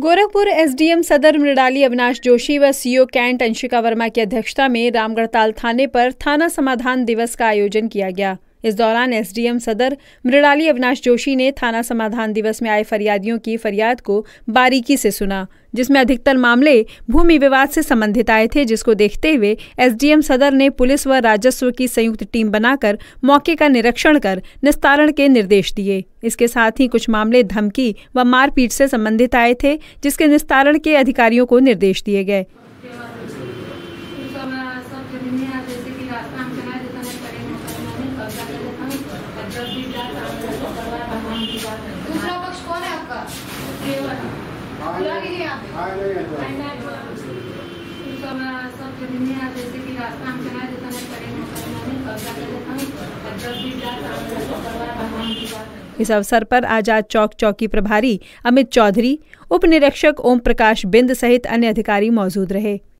Gorakhpur SDM सदर मृणाली अविनाश जोशी व CO cantt Anshika Verma की अध्यक्षता में रामगढ़ताल थाने पर थाना समाधान दिवस का आयोजन किया गया। इस दौरान एसडीएम सदर मृणाली अविनाश जोशी ने थाना समाधान दिवस में आए फरियादियों की फरियाद को बारीकी से सुना, जिसमें अधिकतर मामले भूमि विवाद से संबंधित आए थे, जिसको देखते हुए एसडीएम सदर ने पुलिस व राजस्व की संयुक्त टीम बनाकर मौके का निरीक्षण कर निस्तारण के निर्देश दिए। इसके साथ ही कुछ मामले धमकी व मारपीट से संबंधित आए थे, जिसके निस्तारण के अधिकारियों को निर्देश दिए गए। दूसरा पक्ष कौन है आपका? इस अवसर पर आजाद चौक चौकी प्रभारी अमित चौधरी, उप निरीक्षक ओम प्रकाश बिंद सहित अन्य अधिकारी मौजूद रहे।